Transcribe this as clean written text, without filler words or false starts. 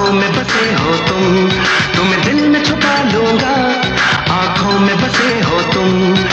आंखों में बसे हो तुम, तुम्हें दिल में छुपा लूंगा, आंखों में बसे हो तुम।